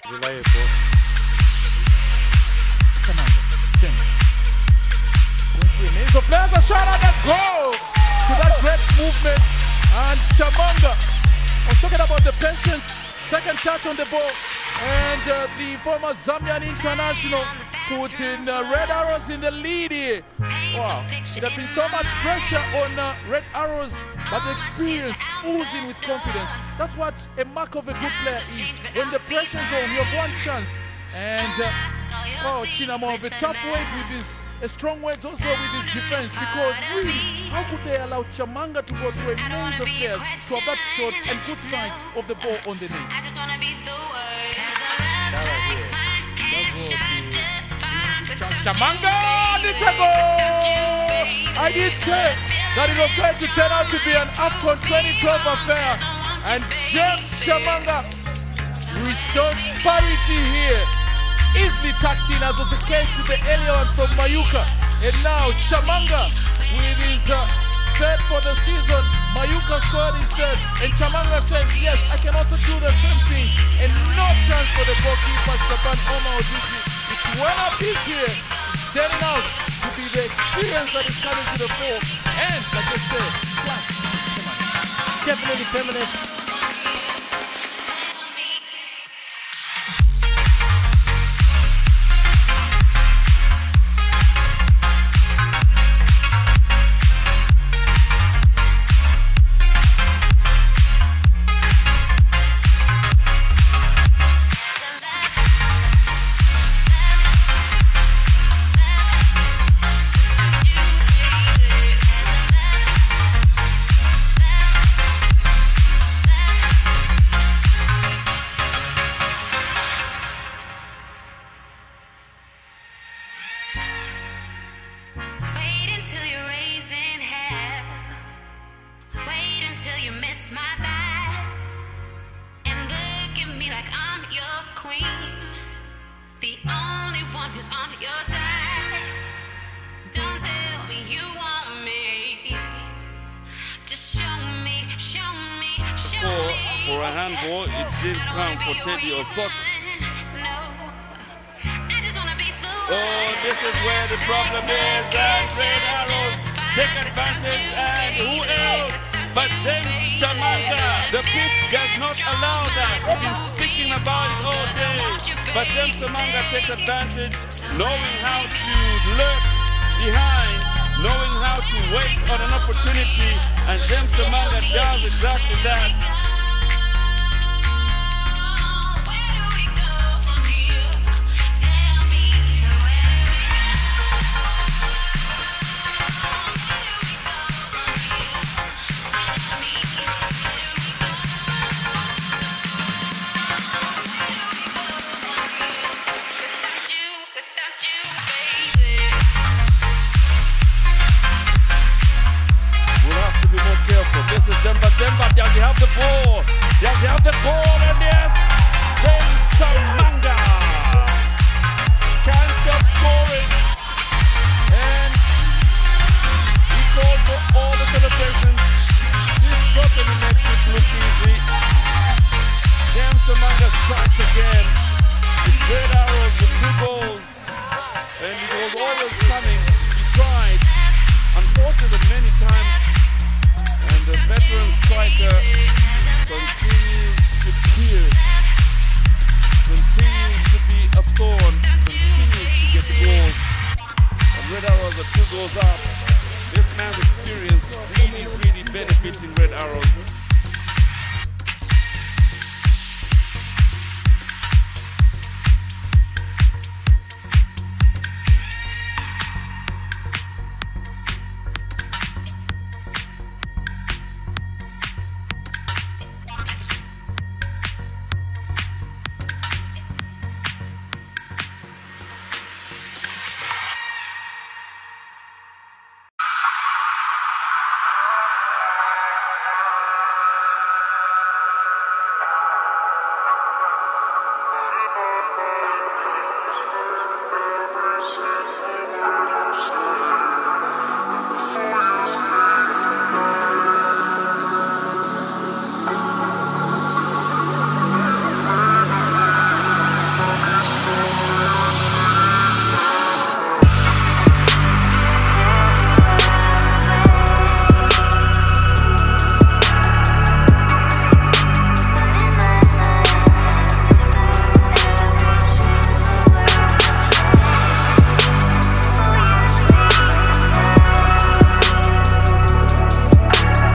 Reliable. So players are shot at the goal to that great movement. And Chamanga was talking about the patience, second touch on the ball. And the former Zambian international putting Red Arrows in the lead here. Wow, there's been so much pressure on Red Arrows, but the experience oozing with confidence. That's what a mark of a good player is. When the pressure's on, you have one chance. And Chinamo have a tough weight with his, a strong weight also with his defense, because really, how could they allow Chamanga to go through a maze of players to have that shot and good sight of the ball on the net? Chamanga did a goal! I did say that it was going to turn out to be an AFCON 2012 affair, and James Chamanga restores parity here. Easily tucked in, as was the case with the earlier one from Mayuka. And now Chamanga with his third for the season. Mayuka scored his third, and Chamanga says, yes, I can also do the same thing. And no chance for the goalkeeper, Shaban Omar Odiki. It's well up his here, standing out to be the experience that is coming to the fore. And, like I said, class. Definitely feminine. For a handball, it didn't count for Teddy Osok. Oh, this is where the problem is, and Red Arrows take advantage, and who else but James Chamanga? The pitch does not allow that. We've been speaking about it all day, but James Chamanga takes advantage, knowing how to lurk behind, knowing how to wait on an opportunity, and James Chamanga does exactly that. This is Jemba, does he have the ball? Does he have the ball? And yes, James Chamanga can't stop scoring. And he calls for all the celebrations. He certainly makes it look easy. James Chamanga strikes again. It's Red Arrows with 2 goals. And it was always coming. He tried. Unfortunately, many times. And the veteran striker continues to pierce, continues to be a thorn, continues to get goals. And Red Arrows are 2 goals up. This man's experience really benefiting Red Arrows.